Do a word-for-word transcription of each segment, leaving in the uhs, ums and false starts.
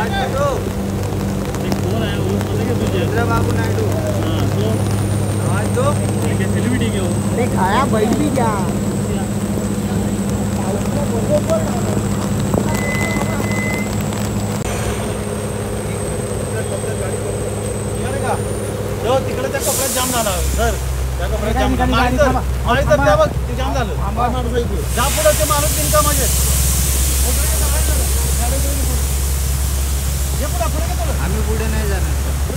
एक कौन है वो पता क्या तुझे? चंद्रबाबू नायडू। हाँ तो आवाज दो। क्या सेलिब्रिटी क्या वो? अरे खाया बैठ भी क्या? जो तिकडे त्या कपड्यात जाम झाला सर, त्या कपड्यात जाम झाला मारी सर, मारी सर त्या बघ ते जाम झालं. जा पुढे ते माणूस बिन कामाचे. ये पुढे पुढे का तुला? आम्ही पुढे नाही जाणार.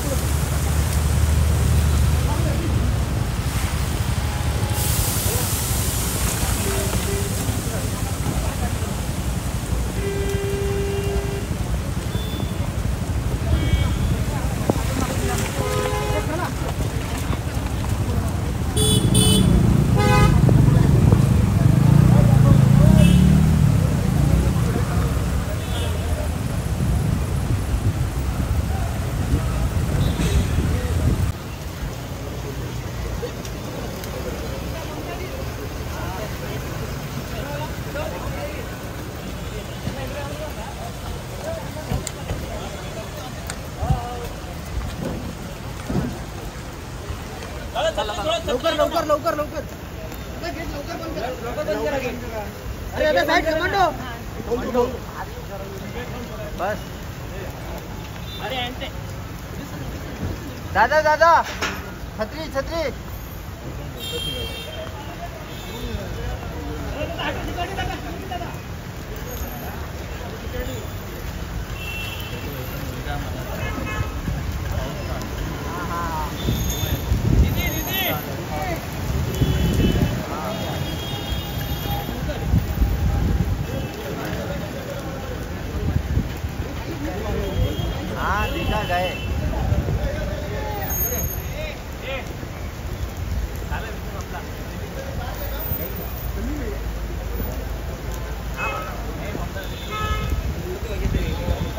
लवकर लवकर लवकर लवकर गेट लवकर बंद करा. लवकर बंद करा गेट. अरे अबे साइड कमांडो. बस. अरे एंटे दादा दादा छत्री छत्री. दीदी दीदी